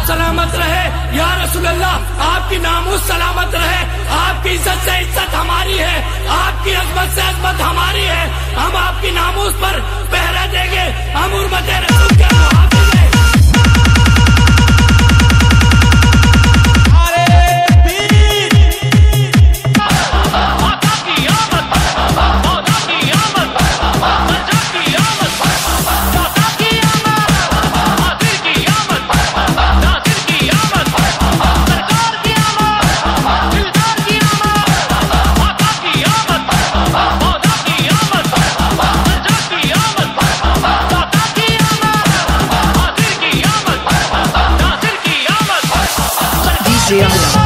आप सलामत रहे या रसूल अल्लाह, आपकी नामूस सलामत रहे, आपकी इज्जत से इज्जत हमारी है, आपकी अजमत से अजमत हमारी है। हम आपकी नामूस पर पहरा देंगे, हम उर्मत रसूल के मुहाफिज हैं। DJ